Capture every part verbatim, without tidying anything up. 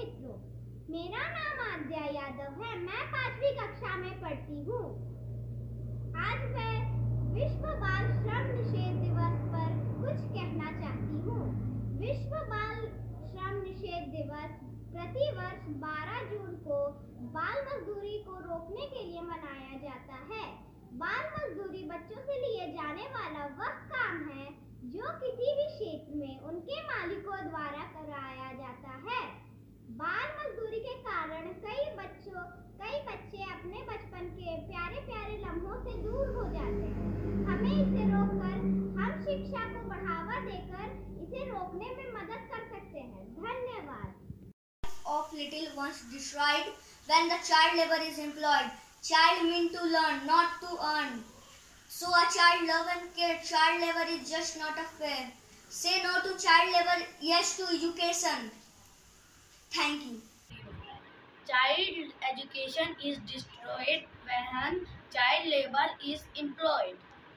मित्रों, मेरा नाम आद्या यादव है। मैं पांचवी कक्षा में पढ़ती हूँ। आज मैं विश्व बाल श्रम निषेध दिवस पर कुछ कहना चाहती हूँ। विश्व बाल श्रम निषेध दिवस प्रतिवर्ष बारह जून को बाल मजदूरी को रोकने के लिए मनाया जाता है। बाल मजदूरी बच्चों से लिए जाने वाला वह काम है जो किसी भी क्षेत्र में उनके मालिकों द्वारा कराया जाता है। बाल मजदूरी के कारण कई बच्चों कई बच्चे अपने बचपन के प्यारे प्यारे लम्हों से दूर हो जाते हैं। हमें इसे रोककर हम शिक्षा को बढ़ावा देकर इसे रोकने में मदद कर सकते हैं। धन्यवाद। Of little ones destroyed when the child labor is employed. Child mean to learn, not to earn. So a child love and care. Child labor is just not a fair. Say no to child labor, yes to education. Thank you. Child education is destroyed when child labor is employed.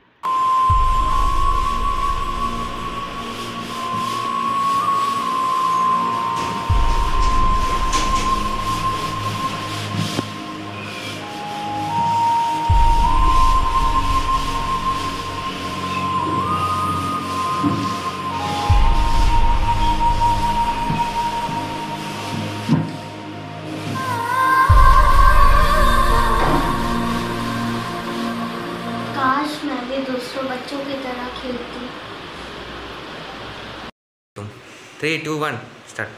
काश मैं भी दूसरों बच्चों की तरह खेलती। Three two one start.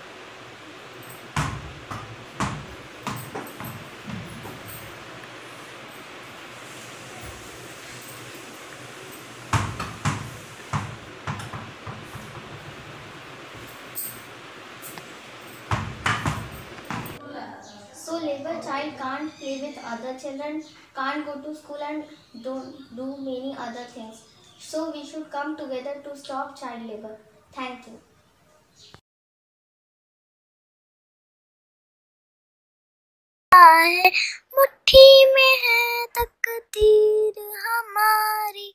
So labor child can't play with other children, can't go to school and don't do many other things. So we should come together to stop child labor. Thank you. मुट्ठी में है तकदीर हमारी।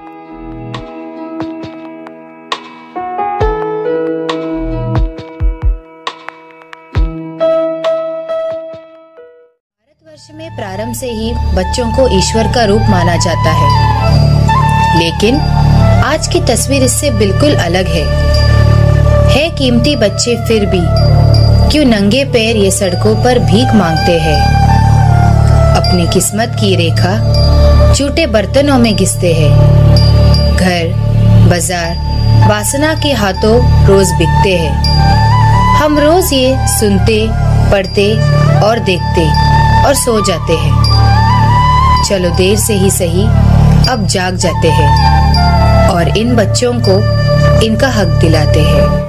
भारतवर्ष में प्रारंभ से ही बच्चों को ईश्वर का रूप माना जाता है, लेकिन आज की तस्वीर इससे बिल्कुल अलग है। है कीमती बच्चे फिर भी क्यों नंगे पैर ये सड़कों पर भीख मांगते हैं। अपनी किस्मत की रेखा झूठे बर्तनों में घिसते हैं। घर बाजार वासना के हाथों रोज बिकते हैं। हम रोज ये सुनते पढ़ते और देखते और सो जाते हैं। चलो देर से ही सही अब जाग जाते हैं और इन बच्चों को इनका हक दिलाते हैं।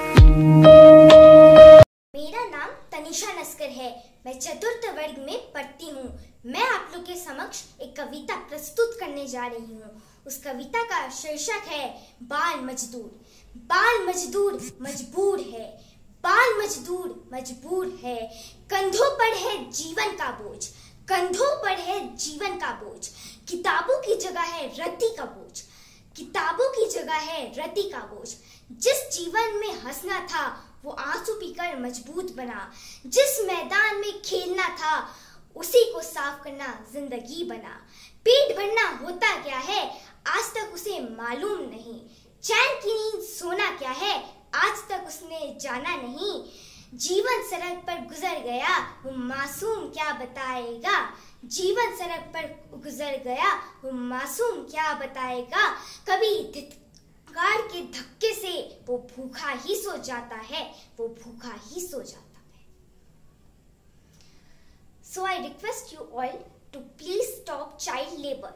मेरा नाम तनिषा नस्कर है। मैं चतुर्थ वर्ग में पढ़ती हूँ। मैं आप लोग के समक्ष एक कविता प्रस्तुत करने जा रही हूँ। उस कविता का शीर्षक है बाल मजदूर। बाल मजदूर मजबूर है, बाल मजदूर मजबूर है, कंधों पर है जीवन का बोझ, कंधों पर है जीवन का बोझ, किताबों की जगह है रत्ती का बोझ, किताबों की जगह है रत्ती का बोझ। जिस जीवन में हंसना था वो आंसू पीकर मजबूत बना, जिस मैदान में खेलना था उसी को साफ करना जिंदगी बना। पेट भरना होता क्या है आज तक उसे मालूम नहीं, चैन की नींद सोना क्या है आज तक उसने जाना नहीं। जीवन सड़क पर गुजर गया वो मासूम क्या बताएगा, जीवन सड़क पर गुजर गया वो मासूम क्या बताएगा। कभी धिक्कार के धक्के से वो भूखा ही सो जाता है, वो भूखा ही सो जाता है। So I request you all to please stop child labor.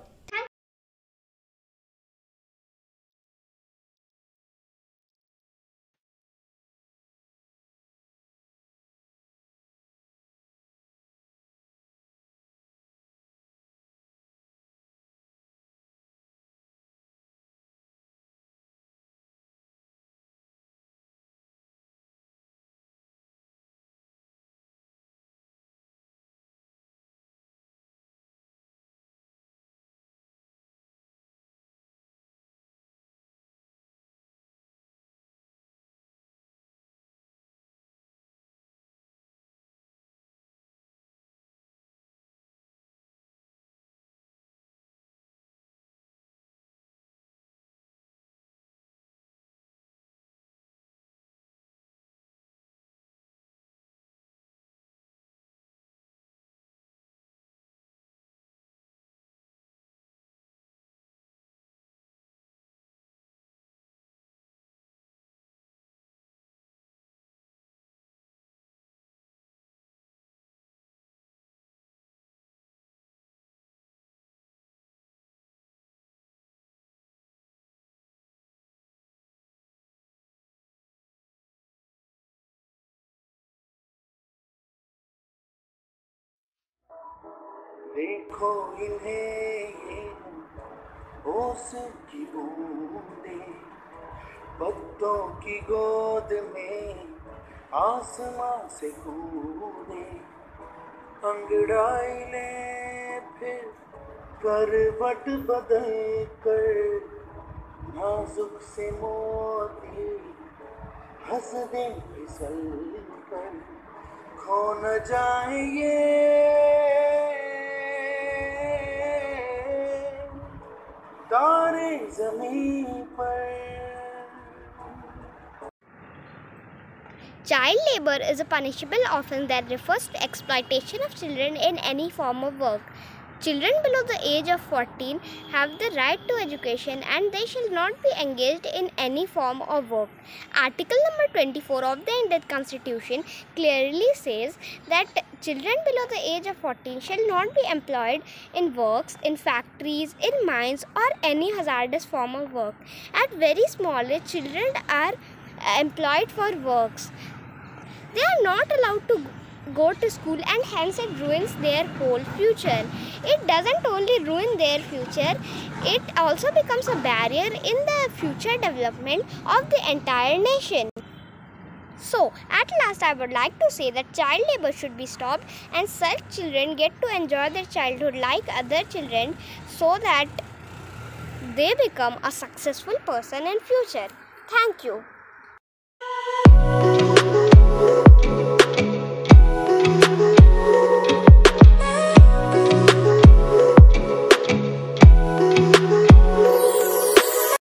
देखो इन्हें ये ओस की बूंदे, पत्तों की गोद में आसमां से कूदे, अंगड़ाई ले फिर करवट बदल कर, नाजुक से मोती हंस दे फिसल कर, खो न जाए ये तारे ज़मीन पर। Child labor is a punishable offense that refers to exploitation of children in any form of work. Children below the age of fourteen have the right to education and they shall not be engaged in any form of work. Article number twenty-four of the Indian Constitution clearly says that children below the age of fourteen shall not be employed in works, in factories, in mines or any hazardous form of work. At very small age, children are employed for works. They are not allowed to go to school and hence it ruins their whole future. It doesn't only ruin their future, it also becomes a barrier in the future development of the entire nation. So, at last I would like to say that child labor should be stopped and such children get to enjoy their childhood like other children so that they become a successful person in future. Thank you.